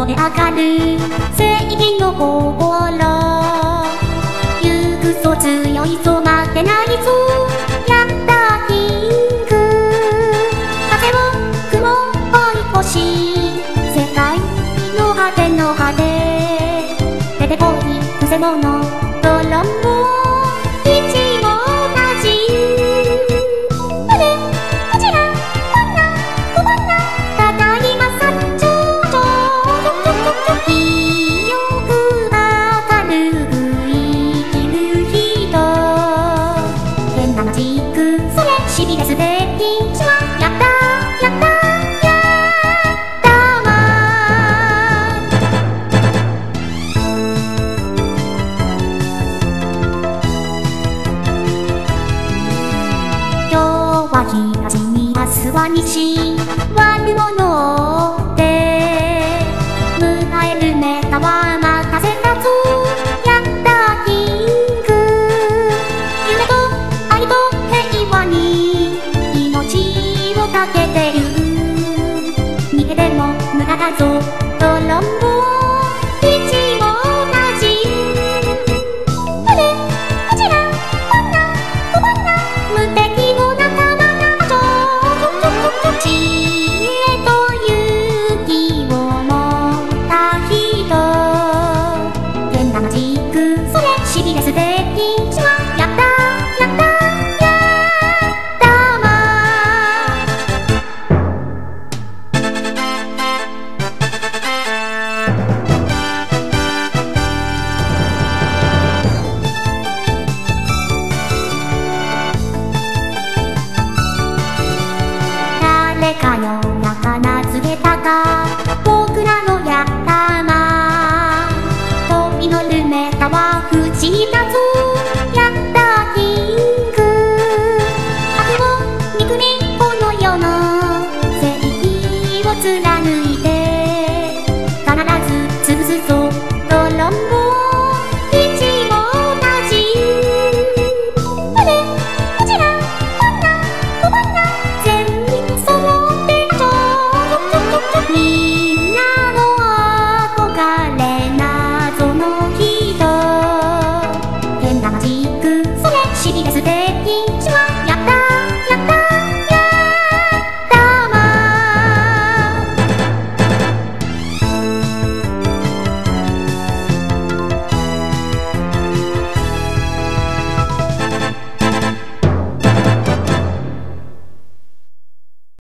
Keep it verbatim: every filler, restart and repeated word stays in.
燃え上がる正義の心、行くぞ強いぞ待てないぞやったキング、風を雲追い越し世界の果ての果て、出てこいくせ者ドロンボしびれすべきちはやったやったやったわ今日は東に明日は西悪者で迎えるネタは任せたぞやったキング、夢と愛と平和にかけてる、逃げても無駄だぞドロンボ一も同じ、あれこちらこんなこんな無敵の仲間だぞ、知恵と勇気を持った人、現代マジックそれしびれすべきちはやったやった誰かよ